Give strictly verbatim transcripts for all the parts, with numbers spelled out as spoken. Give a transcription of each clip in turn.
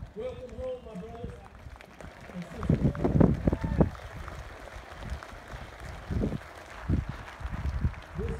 Welcome home, my brothers and sisters. This,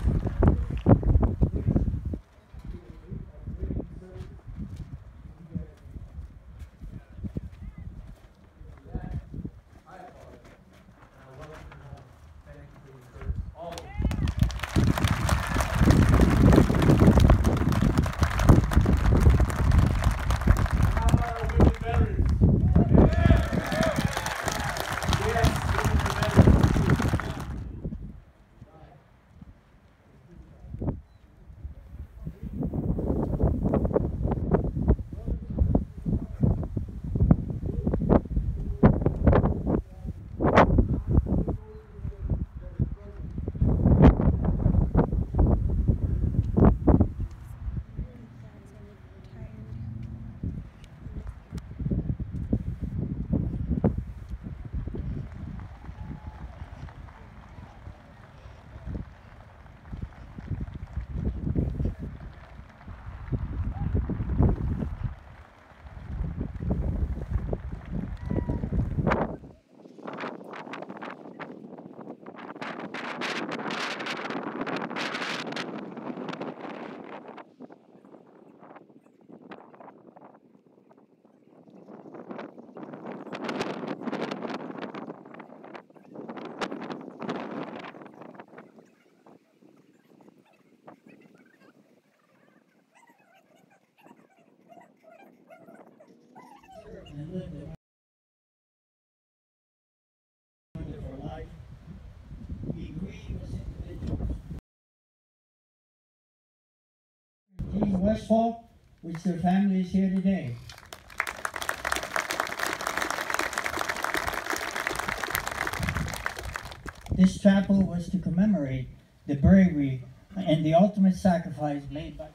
and lived a wonderful life. Be grievous individuals. Team Westfall, which their family is here today. This chapel was to commemorate the bravery and the ultimate sacrifice made by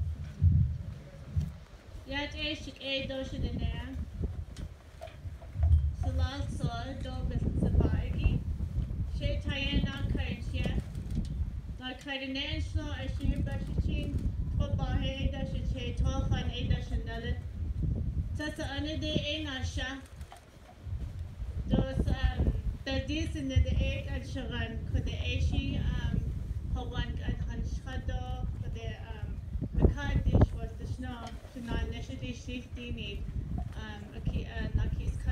Yat Ashik A Doshinana Salal Sol Dobis Sabagi She Tayana Kainshia La Kaidanan Shlo Ashir Bashichin Tobahe Dashiche Tofan A Dashanella Tasa Anade A Nasha Those um the dis in the egg and Sharan could the Ashi um Hawan and Hanshado for the um the card dish was the snow to non initiative safety need um a key uh Nakis